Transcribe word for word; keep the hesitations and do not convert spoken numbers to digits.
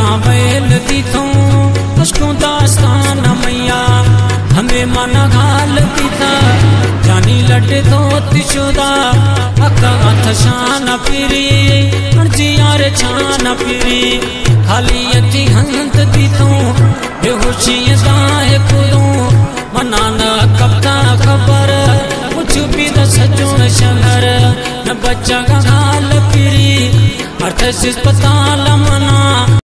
वेल दी थो अशकों दास्तान मैया हमें मन घाल पीता जानी लटे तो तिशुदा अक्का हथ शान फिरी अर्जियार छान फिरी खाली अची हंत दी तू बेहोशी दाए खुदू मना न कब्ता खबर कुछ भी न सजोन शहर न बच्चा का हाल फिरी अर्थ अस्पताल मना।